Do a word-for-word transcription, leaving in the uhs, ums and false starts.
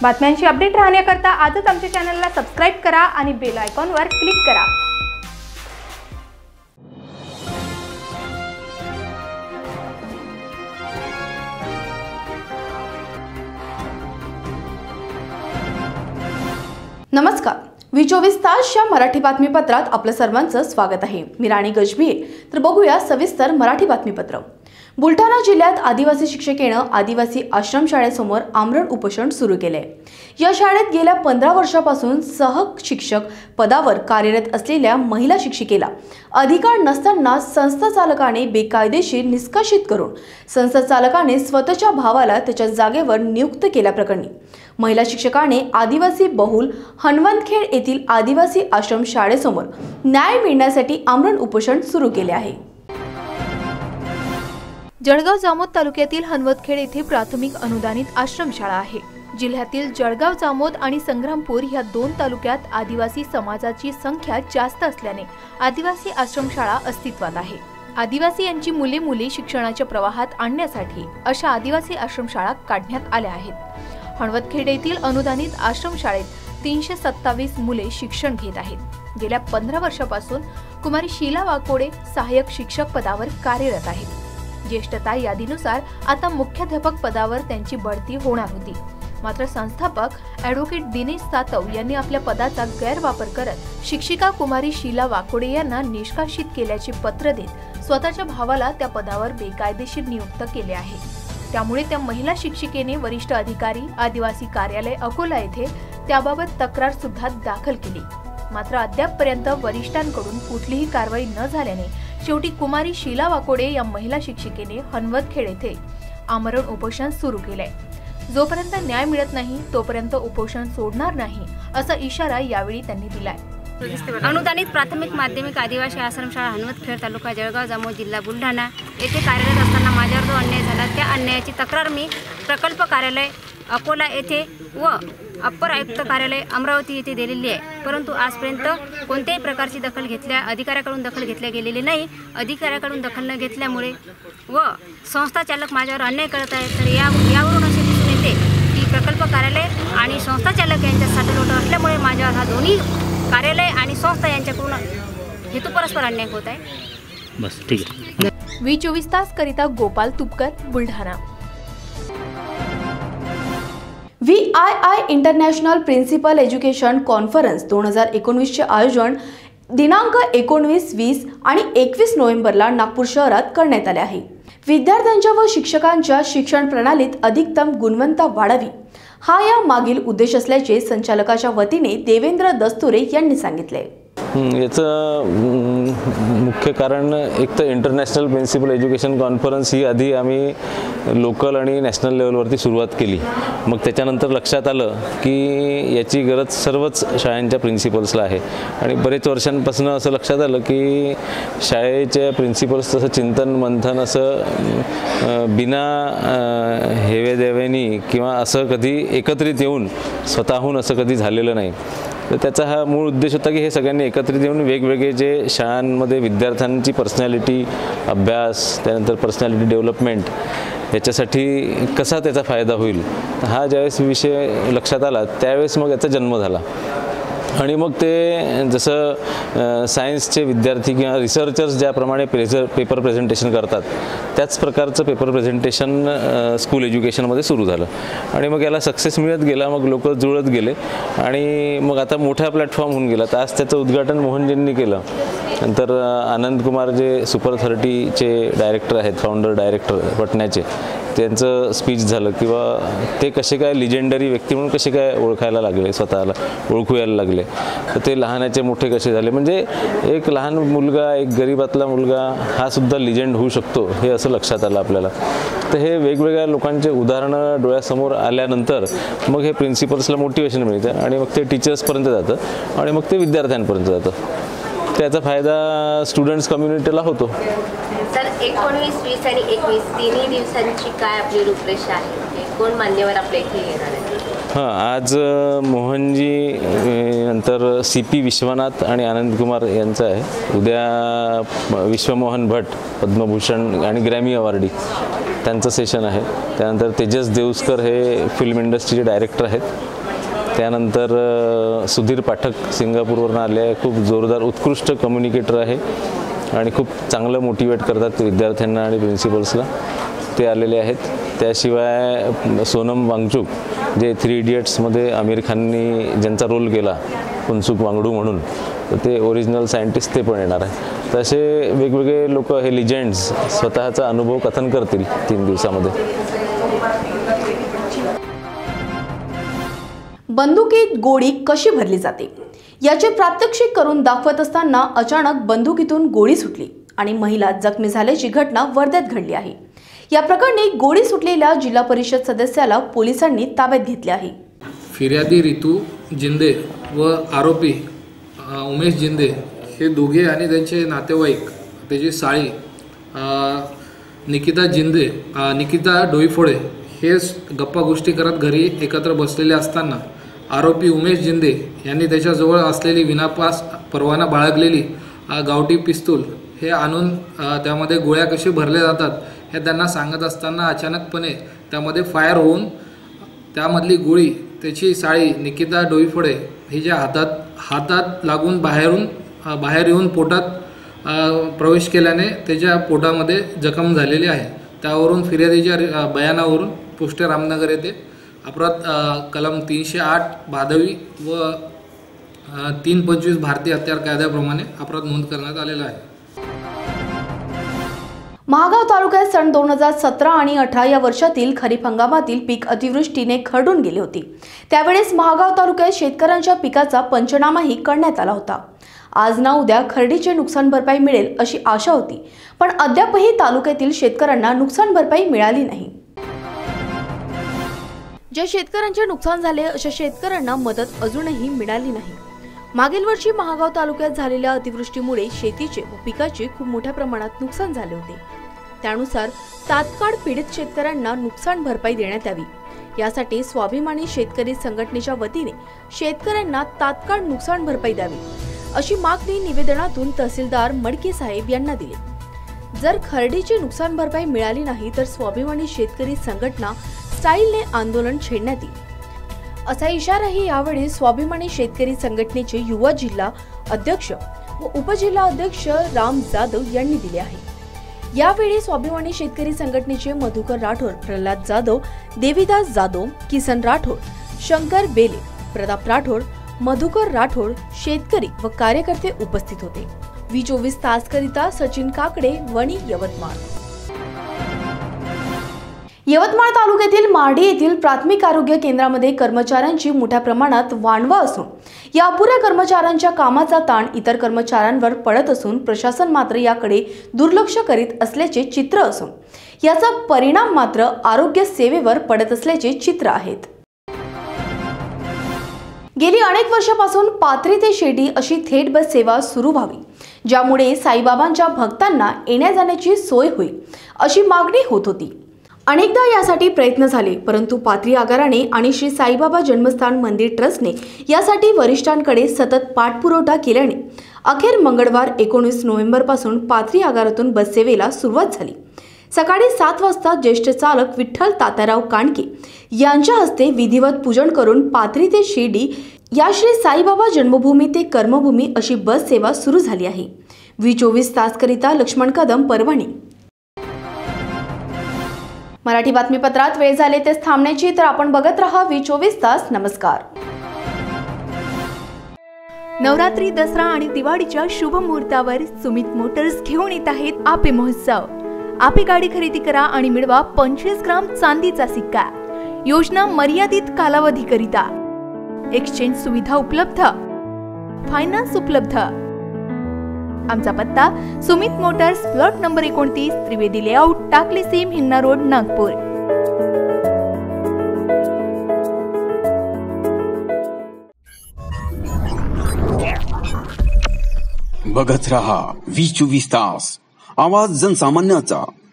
बातम्यांची अपडेट राहण्याकरता आजच आमच्या चॅनलला सबस्क्राइब करा आणि बेल आयकॉनवर क्लिक करा। नमस्कार, वी चोवीस तासच्या मराठी बातमीपत्रात आपलं सर्वांचं स्वागत आहे। मी राणी गजबीर। तर बघूया सविस्तर मराठी बातमीपत्र। बुलढाणा जिल्ह्यात आदिवासी शिक्षकेने आदिवासी आश्रमशाळेसमोर आमरण उपोषण सुरू केले। या शाळेत गेल्या पंधरा वर्षापासून सह शिक्षक पदावर कार्यरत असलेल्या महिला शिक्षिकेला अधिकार नसताना संस्था चालकाने बेकायदेशीर निष्कासित करून संस्था चालकाने स्वतःच्या भावाला त्याच्या जागेवर नियुक्त केल्याप्रकरणी महिला शिक्षकाने आदिवासी बहुल हनवंतखेड येथील आदिवासी आश्रम शाळेसमोर न्याय मिळण्यासाठी आमरण उपोषण सुरू केले आहे। जळगाव जामोद तालुक्यातील हनवंतखेड येथे प्राथमिक अनुदानित आश्रमशाळा आहे। जिल्ह्यातील जळगाव जामोद आणि संग्रामपूर ह्या दोन तालुक्यात आदिवासी समाजाची संख्या जास्त असल्याने आदिवासी आश्रमशाळा अस्तित्वात आहे। आदिवासी यांची मुले मुली शिक्षणाच्या प्रवाहात आणण्यासाठी अशा आदिवासी आश्रमशाळा काढण्यात आल्या आहेत। हनवंतखेड येथील अनुदानित आश्रमशाळेत तीनशे सत्तावीस मुले शिक्षण घेत आहेत। गेल्या पंधरा वर्षापासून कुमारी शीला वाकोडे सहाय्यक शिक्षक पदावर कार्यरत आहेत। ज्येष्ठता यादीनुसार आता मुख्याध्यापक पदावर त्यांची बढती होणार होती, मात्र संस्थापक ॲडव्होकेट दिनेश सातव यांनी आपल्या पदाचा गैरवापर करत शिक्षिका कुमारी शीला वाकोडे यांना निष्कासित केल्याचे पत्र देत स्वतःच्या भावाला त्या पदावर बेकायदेशीर नियुक्त केले आहे। त्यामुळे त्या महिला शिक्षिकेने वरिष्ठ अधिकारी आदिवासी कार्यालय अकोला येथे त्याबाबत तक्रार सुद्धा दाखल केली, मात्र अद्यापपर्यंत वरिष्ठांकडून कुठलीही कारवाई न झाल्याने शेवटी कुमारी शीला वाकोडे या महिला शिक्षिकेने हनवंतखेड येथे आमरण उपोषण सुरू केले। जोपर्यंत न्याय मिळत नाही तोपर्यंत उपोषण सोडणार नाही असा इशारा यावेळी त्यांनी दिलाय। अनुदानित प्राथमिक माध्यमिक आदिवासी आश्रमशाळा हनवंतखेड तालुका जळगाव जामोद जिल्हा बुलढाणा येथे कार्यरत असताना माझ्यावर जो अन्याय झाला त्या अन्यायाची तक्रार मी प्रकल्प कार्यालय अकोला येथे व अप्पर आयुक्त कार्यालय अमरावती येथे दिलेली आहे, परंतु आजपर्यंत कोणत्याही प्रकारची दखल घेतल्या अधिकाऱ्याकडून दखल घेतल्या गेलेली नाही। अधिकाऱ्याकडून दखल न घेतल्यामुळे व संस्था चालक माझ्यावर अन्याय करत आहेत। तर या यावरून असे दिसून येते की प्रकल्प कार्यालय आणि संस्था चालक यांच्यात साठलोट असल्यामुळे माझ्यावर हा दोन्ही कार्यालय आणि संस्था यांच्याकडून हेतू परस्पर अन्याय होत आहे। बस ठीक आहे। वी चोवीस तास करिता Gopal Tupkar, Buldhana. V I I international principal education conference दोन हजार एकोणवीसचे आयोजन दिनांक एकोणवीस, वीस आणि एकवीस नोव्हेंबरला नागपूर शहरात करण्यात आले आहे। विद्यार्थ्यांच्या व शिक्षकांच्या शिक्षण प्रणालीत अधिकतम गुणवत्ता वाढावी हा या मागील उद्देश असल्याचे संचालकाच्या वतीने देवेंद्र दस्तुरे यांनी सांगितले। याचं मुख्य कारण एक तर इंटरनॅशनल प्रिन्सिपल एज्युकेशन कॉन्फरन्स ही आधी आम्ही लोकल आणि नॅशनल लेवलवरती सुरुवात केली। मग त्याच्यानंतर लक्षात आलं की याची गरज सर्वच शाळांच्या प्रिन्सिपल्सला आहे आणि बरेच वर्षांपासून असं लक्षात आलं की शाळेच्या प्रिन्सिपल्स तसं चिंतन मंथन असं बिना हेवे देवेनी किंवा असं कधी एकत्रित येऊन स्वतःहून असं कधी झालेलं नाही। तर त्याचा हा मूळ उद्देश होता की हे सगळ्यांनी एकत्रित येऊन वेगवेगळे जे शाळांमध्ये विद्यार्थ्यांची पर्सनॅलिटी अभ्यास त्यानंतर पर्सनॅलिटी डेव्हलपमेंट याच्यासाठी कसा त्याचा फायदा होईल हा ज्यावेळेस विषय लक्षात आला त्यावेळेस मग याचा जन्म झाला। आणि मग ते जसं सायन्सचे विद्यार्थी किंवा रिसर्चर्स ज्याप्रमाणे प्रेझर पेपर प्रेझेंटेशन करतात त्याच प्रकारचं पेपर प्रेझेंटेशन स्कूल एज्युकेशनमध्ये सुरू झालं आणि मग याला सक्सेस मिळत गेला। मग लोक जुळत गेले आणि मग आता मोठा प्लॅटफॉर्म होऊन गेला। तर आज त्याचं उद्घाटन मोहनजींनी केलं। नंतर आनंद कुमार जे सुपर थर्टीचे डायरेक्टर आहेत, फाउंडर डायरेक्टर पटण्याचे, त्यांचं स्पीच झालं किंवा ते कसे काय लिजेंडरी व्यक्ती म्हणून कसे काय ओळखायला लागले, स्वतःला ओळखू यायला लागले। तर ते लहानाचे मोठे कसे झाले, म्हणजे एक लहान मुलगा एक गरीबातला मुलगा हा सुद्धा लिजेंड होऊ शकतो हे असं लक्षात आलं आपल्याला। तर हे वेगवेगळ्या लोकांचे उदाहरणं डोळ्यासमोर आल्यानंतर मग हे प्रिन्सिपल्सला मोटिवेशन मिळतं आणि मग ते टीचर्सपर्यंत जातं आणि मग ते विद्यार्थ्यांपर्यंत जातं। त्याचा फायदा स्टुडंट्स कम्युनिटीला होतो। सर एकोणवीस, वीस आणि एकवीस तिन्ही दिवसांची काय आपली रूपरेषा आहे, कोण मान्यवर आपल्या इथे येणार आहे? हां, आज मोहनजी नंतर सी पी विश्वनाथ आणि आनंद कुमार यांचं आहे। उद्या विश्वमोहन भट पद्मभूषण आणि ग्रॅमी अवॉर्डी त्यांचं सेशन आहे. त्यानंतर तेजस देऊस्कर हे फिल्म इंडस्ट्रीचे डायरेक्टर आहेत. त्यानंतर सुधीर पाठक सिंगापूरवरून आले आहे, खूप जोरदार उत्कृष्ट कम्युनिकेटर आहे आणि खूप चांगलं मोटिवेट करतात विद्यार्थ्यांना आणि प्रिन्सिपल्सला, ते आलेले आहेत. त्याशिवाय सोनम वांगचुक जे थ्री इडियट्समध्ये आमिर खाननी ज्यांचा रोल केला फुनसुक वांगडू म्हणून, तर ते ओरिजिनल सायंटिस्ट ते पण येणार आहे. तसे वेगवेगळे लोक हे लिजेंड्स स्वतःचा अनुभव कथन करतील तीन दिवसामध्ये. बंदुकीत गोळी कशी भरली जाते याचे प्रात्यक्षिक करून दाखवत असताना अचानक बंदुकीतून गोळी सुटली आणि महिला जखमी झाल्याची घटना वर्ध्यात घडली आहे. या प्रकरणी गोळी सुटलेल्या जिल्हा परिषद सदस्याला पोलिसांनी ताब्यात घेतले आहे. फिर्यादी रितू जिंदे व आरोपी उमेश जिंदे हे दोघे आणि त्यांचे नातेवाईक, त्याची साळी निकिता जिंदे निकिता डोईफोडे हे गप्पा गोष्टी करत घरी एकत्र बसलेले असताना आरोपी उमेश जिंदे यांनी त्याच्याजवळ असलेली विनापास परवाना बाळगलेली गावठी पिस्तूल हे आणून त्यामध्ये गोळ्या कसे भरल्या जातात हे त्यांना सांगत असताना अचानकपणे त्यामध्ये फायर होऊन त्यामधली गोळी त्याची साळी निकिता डोईफोडे हिच्या हातात हातात लागून बाहेरून बाहेर येऊन पोटात प्रवेश केल्याने त्याच्या पोटामध्ये जखम झालेली आहे. त्यावरून फिर्यादीच्या बयानावरून पोस्ट रामनगर येथे अपराध कलम तीनशे आठ भादवी व तीन पंचवीस भारतीय हत्यार कायद्याप्रमाणे अपराध नोंद करण्यात आलेला आहे. महागाव तालुक्यात सन दोन हजार सतरा आणि अठरा या वर्षातील खरीप हंगामातील पीक अतिवृष्टीने खरडून गेले होते. त्यावेळेस महागाव तालुक्यात शेतकऱ्यांच्या पिकाचा पंचनामाही करण्यात आला होता. आज ना उद्या खरडीचे नुकसान भरपाई मिळेल अशी आशा होती, पण अद्यापही तालुक्यातील शेतकऱ्यांना नुकसान भरपाई मिळाली नाही. ज्या शेतकऱ्यांचे नुकसान झाले अशा शेतकऱ्यांना मदत अजूनही मिळाली नाही. मागील वर्षी महागाव तालुक्यात झालेल्या अतिवृष्टीमुळे शेतीचे व पिकाचे खूप मोठ्या प्रमाणात नुकसान झाले होते. त्यानुसार तात्काळ पीडित शेतकऱ्यांना नुकसान भरपाई देण्यात यावी यासाठी स्वाभिमानी शेतकरी संघटनेच्या वतीने शेतकऱ्यांना तात्काळ नुकसान भरपाई द्यावी अशी मागणी निवेदनातून तहसीलदार मडके साहेब यांना दिली. जर खरडीची नुकसान भरपाई मिळाली नाही तर स्वाभिमानी शेतकरी संघटना स्टाईलने आंदोलन छेडण्यात येईल असा इशाराही यावेळी स्वाभिमानी शेतकरी संघटनेचे युवा जिल्हा अध्यक्ष व उपजिल्हा अध्यक्ष राम जाधव यांनी दिले आहे. यावेळी स्वाभिमानी शेतकरी संघटनेचे मधुकर राठोड, प्रल्हाद जाधव, देवीदास जाधव, किसन राठोड, शंकर बेले, प्रताप राठोड, मधुकर राठोड, शेतकरी व कार्यकर्ते उपस्थित होते. वी चोवीस तास करिता सचिन काकडे, वणी, यवतमाळ. यवतमाळ तालुक्यातील मार्डी येथील प्राथमिक आरोग्य केंद्रामध्ये कर्मचाऱ्यांची मोठ्या प्रमाणात वानवा असून या अपुऱ्या कर्मचाऱ्यांच्या कामाचा ताण इतर कर्मचाऱ्यांवर पडत असून प्रशासन मात्र याकडे दुर्लक्ष करीत असल्याचे चित्र असून याचा परिणाम मात्र आरोग्य सेवेवर पडत असल्याचे चित्र आहेत. गेली अनेक वर्षापासून पाथरी ते शेडी अशी थेट बस सेवा सुरू व्हावी, ज्यामुळे साईबाबांच्या भक्तांना येण्या जाण्याची सोय होईल अशी मागणी होत होती. अनेकदा यासाठी प्रयत्न झाले, परंतु पाथरी आगाराने आणि श्री साईबाबा जन्मस्थान मंदिर ट्रस्टने यासाठी वरिष्ठांकडे सतत पाठपुरावा केल्याने अखेर मंगळवार एकोणीस नोव्हेंबर पासून पाथरी आगारातून बस सेवेला सुरुवात झाली. सकाळी सात वाजता ज्येष्ठ चालक विठ्ठल तात्याराव कांडके यांच्या हस्ते विधिवत पूजन करून पाथरी ते शिर्डी या श्री साईबाबा जन्मभूमी ते कर्मभूमी अशी बस सेवा सुरू झाली आहे. वी चोवीस तास करिता लक्ष्मण कदम, परभणी. मराठी बातमीपत्रात वेळ झाले तेच थांबण्याची, तर आपण बघत रहा वी चोवीस तास. नमस्कार. नवरात्री, दसरा आणि दिवाळीच्या शुभ मुहूर्तावर सुमित मोटर्स घेऊन येत आहेत आपे महोत्सव. आपे गाडी खरेदी करा आणि मिळवा पंचवीस ग्राम चांदीचा सिक्का. योजना मर्यादित कालावधी करिता. एक्सचेंज सुविधा उपलब्ध. फायनान्स उपलब्ध. आमचा पत्ता सुमित मोटर्स, प्लॉट नंबर एकोणतीस, त्रिवेदी लेआउट, टाकली सेम, हिंगणा रोड, नागपूर. बघत रहा वी चोवीस तास, आवाज जनसामान्याचा.